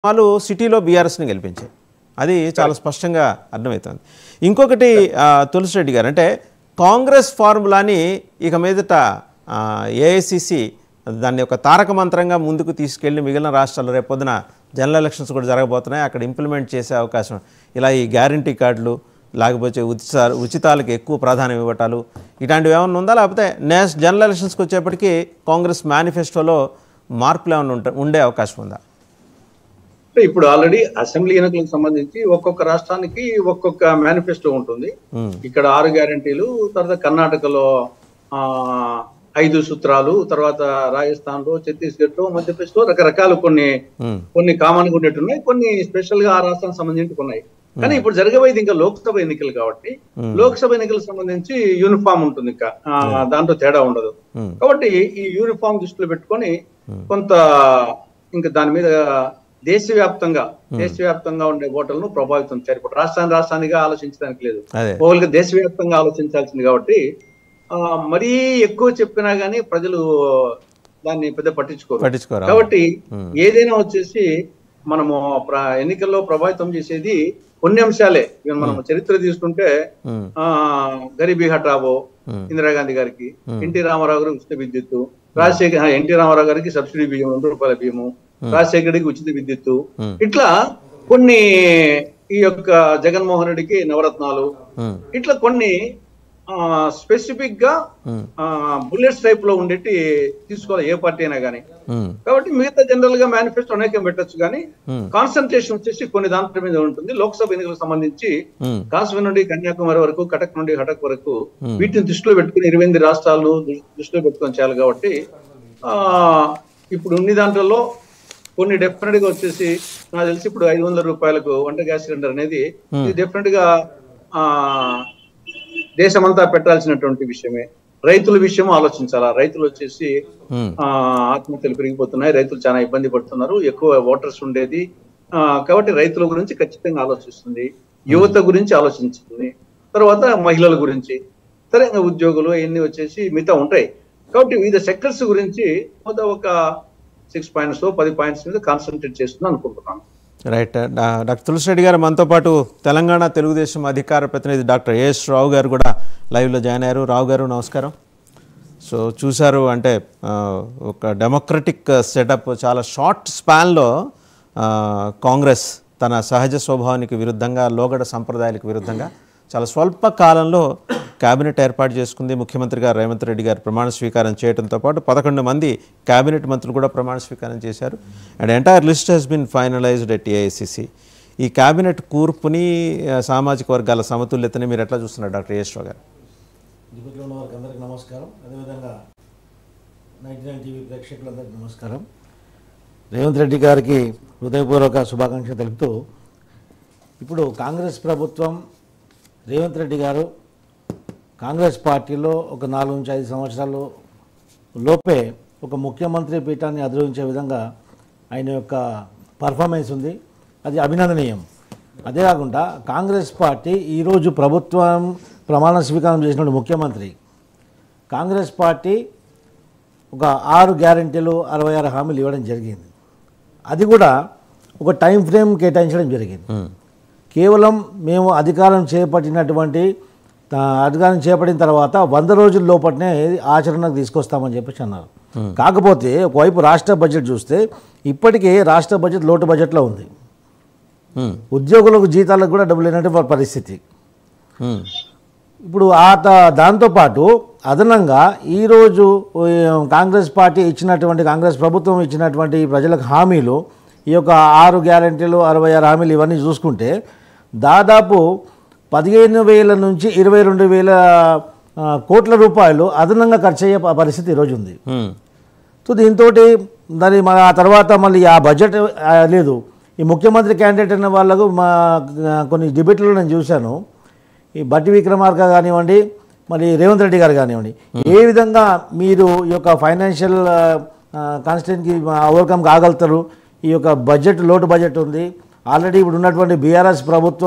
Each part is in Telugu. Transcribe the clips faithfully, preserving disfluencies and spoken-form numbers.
వాళ్ళు సిటీలో బీఆర్ఎస్ని గెలిపించాయి. అది చాలా స్పష్టంగా అర్థమవుతుంది. ఇంకొకటి తులసి రెడ్డి గారు, అంటే కాంగ్రెస్ ఫార్ములాని ఇక మీదట ఏఐసిసి దాన్ని ఒక తారక మంత్రంగా ముందుకు తీసుకెళ్ళి మిగిలిన రాష్ట్రాల్లో రేపొద్దున జనరల్ ఎలక్షన్స్ కూడా జరగబోతున్నాయి, అక్కడ ఇంప్లిమెంట్ చేసే అవకాశం, ఇలా ఈ గ్యారంటీ కార్డులు లేకపోతే ఉచిత ఉచితాలకు ఎక్కువ ప్రాధాన్యం ఇవ్వటాలు ఇలాంటివి ఏమైనా ఉందా, లేకపోతే నెక్స్ట్ జనరల్ ఎలక్షన్స్కి వచ్చేప్పటికీ కాంగ్రెస్ మేనిఫెస్టోలో మార్పులు ఏమైనా ఉంటే ఉండే అవకాశం ఉందా? ఇప్పుడు ఆల్రెడీ అసెంబ్లీ ఎన్నికలకు సంబంధించి ఒక్కొక్క రాష్ట్రానికి ఒక్కొక్క మేనిఫెస్టో ఉంటుంది. ఇక్కడ ఆరు గ్యారంటీలు, తర్వాత కర్ణాటకలో ఆ ఐదు సూత్రాలు, తర్వాత రాజస్థాన్ లో, ఛత్తీస్గఢ్ లో, మధ్యప్రదేశ్ లో రకరకాలు కొన్ని కొన్ని కామన్ గా ఉండేట్టున్నాయి, కొన్ని స్పెషల్ గా ఆ రాష్ట్రానికి సంబంధించి ఉన్నాయి. కానీ ఇప్పుడు జరగబోయేది ఇంకా లోక్సభ ఎన్నికలు కాబట్టి లోక్సభ ఎన్నికలకు సంబంధించి యూనిఫామ్ ఉంటుంది, ఇంకా దాంట్లో తేడా ఉండదు. కాబట్టి ఈ యూనిఫామ్ దృష్టిలో పెట్టుకొని కొంత ఇంకా దాని మీద దేశవ్యాప్తంగా దేశవ్యాప్తంగా ఉండే ఓటర్లను ప్రభావితం చేయాలి. ఇప్పుడు రాష్ట్రాన్ని రాష్ట్రానిగా ఆలోచించడానికి లేదు, ఓన్గా దేశవ్యాప్తంగా ఆలోచించాల్సింది. కాబట్టి ఆ మరీ ఎక్కువ చెప్పినా గానీ ప్రజలు దాన్ని పెద్ద పట్టించుకోరు. పట్టించుకోరు కాబట్టి ఏదైనా వచ్చేసి మనము ఎన్నికల్లో ప్రభావితం చేసేది కొన్ని అంశాలే. మనం చరిత్ర తీసుకుంటే ఆ గరీబీ హఠావో ఇందిరాగాంధీ గారికి, ఎన్టీ రామారావు గారికి ఉచిత విద్యుత్తు, రాజశేఖర్ ఎన్టీ రామారావు గారికి సబ్సిడీ బియ్యం రెండు రూపాయల బియ్యము, రాజశేఖర్కి ఉచిత విద్యుత్తు, ఇట్లా కొన్ని, ఈ యొక్క జగన్మోహన్ రెడ్డికి నవరత్నాలు, ఇట్లా కొన్ని స్పెసిఫిక్ గా బుల్లెట్స్ టైప్ లో ఉండేటి తీసుకోవాలి ఏ పార్టీ అయినా కానీ. కాబట్టి మిగతా జనరల్ గా మేనిఫెస్టో అనేకం పెట్టచ్చు, కానీ కాన్సన్ట్రేషన్ వచ్చేసి కొన్ని దాంట్ల మీద ఉంటుంది. లోక్సభ ఎన్నికలకు సంబంధించి కాశ్మీర్ నుండి కన్యాకుమారి వరకు, కటక్ నుండి హఠక్ వరకు వీటిని దృష్టిలో పెట్టుకుని ఇరవై ఎనిమిది రాష్ట్రాలను దృష్టిలో పెట్టుకొని చేయాలి. కాబట్టి ఆ ఇప్పుడు ఉన్ని దాంట్లో కొన్ని డెఫినెట్ గా వచ్చేసి నాకు తెలిసి ఇప్పుడు ఐదు వందల రూపాయలకు వంట గ్యాస్ సిలిండర్ అనేది ఇది డెఫినెట్ గా ఆ దేశమంతా పెట్టాల్సినటువంటి విషయమే. రైతుల విషయం ఆలోచించాలా. రైతులు వచ్చేసి ఆ ఆత్మహత్యలు పెరిగిపోతున్నాయి, రైతులు చాలా ఇబ్బంది పడుతున్నారు, ఎక్కువ ఓటర్స్ ఉండేది. ఆ కాబట్టి రైతుల గురించి ఖచ్చితంగా ఆలోచిస్తుంది, యువత గురించి ఆలోచించింది, తర్వాత మహిళల గురించి, సరే ఉద్యోగులు ఇవన్నీ వచ్చేసి మిగతా ఉంటాయి. కాబట్టి వివిధ సెక్టర్స్ గురించి ఒక సిక్స్ పాయింట్స్ పది పాయింట్స్ మీద కాన్సన్ట్రేట్ చేస్తుందని అనుకుంటున్నాను. రైట్. డాక్టర్ తులసి రెడ్డి గారు మనతో పాటు తెలంగాణ తెలుగుదేశం అధికార ప్రతినిధి డాక్టర్ ఏఎస్ రావు గారు కూడా లైవ్లో జాయిన్ అయ్యారు. రావు గారు నమస్కారం. సో చూశారు, అంటే ఒక డెమోక్రటిక్ సెటప్, చాలా షార్ట్ స్పాన్లో కాంగ్రెస్ తన సహజ స్వభావానికి విరుద్ధంగా, లోగడ సంప్రదాయాలకు విరుద్ధంగా చాలా స్వల్ప కాలంలో క్యాబినెట్ ఏర్పాటు చేసుకుంది. ముఖ్యమంత్రి గారు రేవంత్ రెడ్డి గారు ప్రమాణ స్వీకారం చేయడంతో పాటు పదకొండు మంది క్యాబినెట్ మంత్రులు కూడా ప్రమాణ స్వీకారం చేశారు. And entire list has been finalized at AICC. ఈ క్యాబినెట్ కూర్పుని, సామాజిక వర్గాల సమతుల్యతని మీరు ఎట్లా చూస్తున్నారు డాక్టర్ ఏఎస్ రావు గారు? దిగుట్లో ఉన్న వారికి అందరికీ నమస్కారం. అదేవిధంగా నైన్టీ నైన్ టీవీ ప్రేక్షకులందరికీ నమస్కారం. రేవంత్ రెడ్డి గారికి హృదయపూర్వక శుభాకాంక్షలు తెలుపుతూ, ఇప్పుడు కాంగ్రెస్ ప్రభుత్వం, రేవంత్ రెడ్డి గారు కాంగ్రెస్ పార్టీలో ఒక నాలుగు నుంచి ఐదు సంవత్సరాలు లోపే ఒక ముఖ్యమంత్రి పీఠాన్ని అధిరోహించే విధంగా ఆయన యొక్క పర్ఫార్మెన్స్ ఉంది, అది అభినందనీయం. అదే కాకుండా కాంగ్రెస్ పార్టీ ఈరోజు ప్రభుత్వం ప్రమాణ స్వీకారం చేసినటువంటి ముఖ్యమంత్రి, కాంగ్రెస్ పార్టీ ఒక ఆరు గ్యారెంటీలు, అరవై ఆరు హామీలు ఇవ్వడం జరిగింది. అది కూడా ఒక టైం ఫ్రేమ్ కేటాయించడం జరిగింది. కేవలం మేము అధికారం చేపట్టినటువంటి అధికారం చేపట్టిన తర్వాత వంద రోజుల లోపలనే ఆచరణకు తీసుకొస్తామని చెప్పేసి అన్నారు. కాకపోతే ఒకవైపు రాష్ట్ర బడ్జెట్ చూస్తే ఇప్పటికే రాష్ట్ర బడ్జెట్ లోటు బడ్జెట్లో ఉంది. ఉద్యోగులకు జీతాలకు కూడా డబ్బులు లేనటువంటి పరిస్థితి. ఇప్పుడు ఆ దాంతోపాటు అదనంగా ఈరోజు కాంగ్రెస్ పార్టీ ఇచ్చినటువంటి, కాంగ్రెస్ ప్రభుత్వం ఇచ్చినటువంటి ప్రజలకు హామీలు, ఈ యొక్క ఆరు గ్యారెంటీలు, అరవై ఆరు హామీలు ఇవన్నీ చూసుకుంటే దాదాపు పదిహేను వేల నుంచి ఇరవై రెండు వేల కోట్ల రూపాయలు అదనంగా ఖర్చు అయ్యే పరిస్థితి ఈరోజు ఉంది. సో దీంతో దాని మన ఆ తర్వాత మళ్ళీ ఆ బడ్జెట్ లేదు. ఈ ముఖ్యమంత్రి క్యాండిడేట్ అనే వాళ్ళకు మా కొన్ని డిబేట్లో నేను చూశాను, ఈ బట్టి విక్రమార్క కానివ్వండి, మరి రేవంత్ రెడ్డి గారు కానివ్వండి, ఏ విధంగా మీరు ఈ యొక్క ఫైనాన్షియల్ కాన్స్టెంట్కి ఓవర్కమ్ కాగలుగుతారు. ఈ యొక్క బడ్జెట్ లోటు బడ్జెట్ ఉంది. ఆల్రెడీ ఇప్పుడు ఉన్నటువంటి బీఆర్ఎస్ ప్రభుత్వం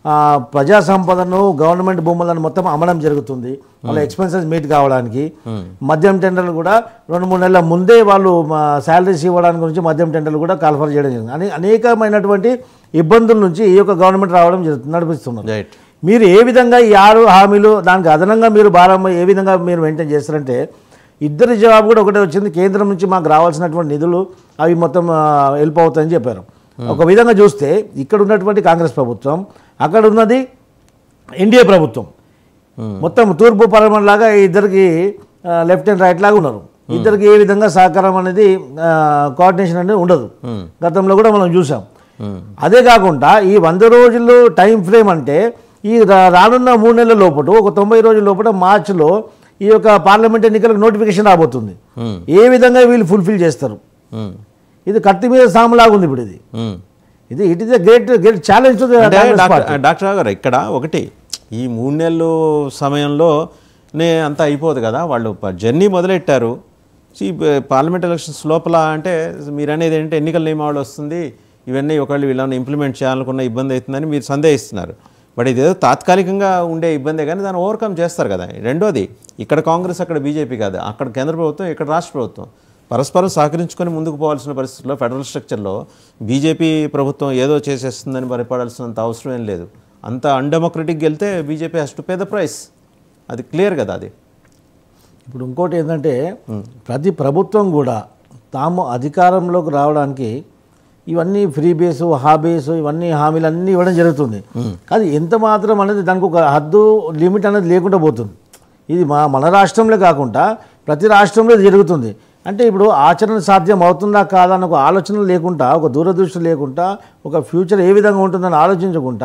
ప్రజా సంపదను గవర్నమెంట్ భూములను మొత్తం అమ్మడం జరుగుతుంది వాళ్ళ ఎక్స్పెన్సెస్ మీట్ కావడానికి. మద్యం టెండర్లు కూడా రెండు మూడు నెలల ముందే వాళ్ళు శాలరీస్ ఇవ్వడానికి గురించి మద్యం టెండర్లు కూడా కాల్ఫర్ చేయడం జరిగింది. అని అనేకమైనటువంటి ఇబ్బందుల నుంచి ఈ యొక్క గవర్నమెంట్ రావడం జరుగుతుంది నడిపిస్తున్నారు. మీరు ఏ విధంగా ఈ ఆరు హామీలు దానికి అదనంగా మీరు భారం ఏ విధంగా మీరు మెయింటైన్ చేస్తారంటే ఇద్దరి జవాబు కూడా ఒకటే వచ్చింది, కేంద్రం నుంచి మాకు రావాల్సినటువంటి నిధులు అవి మొత్తం హెల్ప్ అవుతాయని చెప్పారు. ఒక విధంగా చూస్తే ఇక్కడ ఉన్నటువంటి కాంగ్రెస్ ప్రభుత్వం, అక్కడ ఉన్నది ఎన్డీఏ ప్రభుత్వం, మొత్తం తూర్పు పరమన్ లాగా ఇద్దరికి లెఫ్ట్ అండ్ రైట్ లాగా ఉన్నారు. ఇద్దరికి ఏ విధంగా సహకారం అనేది కోఆర్డినేషన్ అనేది ఉండదు. గతంలో కూడా మనం చూసాం. అదే కాకుండా ఈ వంద రోజులు టైం ఫ్రేమ్ అంటే ఈ రానున్న మూడు నెలల లోపల ఒక తొంభై రోజుల లోపల మార్చిలో ఈ యొక్క పార్లమెంట్ ఎన్నికలకు నోటిఫికేషన్ రాబోతుంది. ఏ విధంగా వీళ్ళు ఫుల్ఫిల్ చేస్తారు? ఇది కత్తి మీద సాములాగా ఉంది ఇప్పుడు. ఇది ఇది it is a great great challenge to doctor Rao గారు. ఇక్కడ ఒకటి ఈ మూడు నెలలు సమయంలోనే అంతా అయిపోదు కదా, వాళ్ళు జర్నీ మొదలెట్టారు. ఈ పార్లమెంట్ ఎలక్షన్స్ లోపల అంటే మీరు అనేది ఏంటంటే ఎన్నికల నియమావళి వస్తుంది, ఇవన్నీ ఒకళ్ళు వీళ్ళని ఇంప్లిమెంట్ చేయాలనుకున్న ఇబ్బంది అవుతుందని మీరు సందేహిస్తున్నారు. బట్ ఇదేదో తాత్కాలికంగా ఉండే ఇబ్బందే కానీ దాన్ని ఓవర్కమ్ చేస్తారు కదా. రెండోది ఇక్కడ కాంగ్రెస్ అక్కడ బీజేపీ కాదు, అక్కడ కేంద్ర ప్రభుత్వం ఇక్కడ రాష్ట్ర ప్రభుత్వం పరస్పరం సహకరించుకొని ముందుకు పోవాల్సిన పరిస్థితుల్లో ఫెడరల్ స్ట్రక్చర్లో బీజేపీ ప్రభుత్వం ఏదో చేసేస్తుందని భయపడాల్సినంత అవసరం ఏం లేదు. అంత అన్డెమోక్రటిక్గా వెళ్తే BJP has to pay the price, అది క్లియర్ కదా. అది ఇప్పుడు ఇంకోటి ఏంటంటే ప్రతి ప్రభుత్వం కూడా తాము అధికారంలోకి రావడానికి ఇవన్నీ ఫ్రీ బేసు హాబీసు ఇవన్నీ హామీలు అన్నీ ఇవ్వడం జరుగుతుంది. కానీ ఎంత మాత్రం అనేది దానికి ఒక హద్దు లిమిట్ అనేది లేకుండా పోతుంది. ఇది మా మన రాష్ట్రంలో కాకుండా ప్రతి రాష్ట్రంలో ఇది జరుగుతుంది. అంటే ఇప్పుడు ఆచరణ సాధ్యం అవుతుందా కాదా అని ఒక ఆలోచన లేకుండా, ఒక దూరదృష్టి లేకుండా, ఒక ఫ్యూచర్ ఏ విధంగా ఉంటుందని ఆలోచించకుండా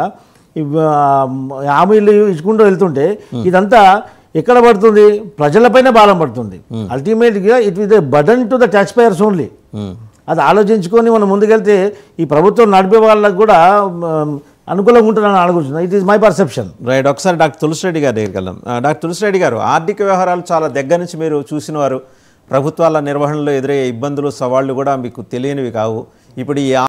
హామీలు ఇచ్చుకుంటూ వెళ్తుంటే ఇదంతా ఎక్కడ పడుతుంది? ప్రజలపైన భారం పడుతుంది. అల్టిమేట్గా it is a burden to the tax payers only. అది ఆలోచించుకొని మనం ముందుకెళ్తే ఈ ప్రభుత్వం నడిపే వాళ్ళకు కూడా అనుకూలంగా ఉంటుందని ఆలోచిస్తున్నాను. It is my perception. Right. ఒకసారి డాక్టర్ తులసిరెడ్డి గారి దగ్గరికి వెళ్దాం. డాక్టర్ తులసిరెడ్డి గారు, ఆర్థిక వ్యవహారాలు చాలా దగ్గర నుంచి మీరు చూసిన వారు, ప్రభుత్వాల నిర్వహణలో ఎదురయ్యే ఇబ్బందులు సవాళ్లు కూడా మీకు తెలియనివి కావు. ఇప్పుడు ఈ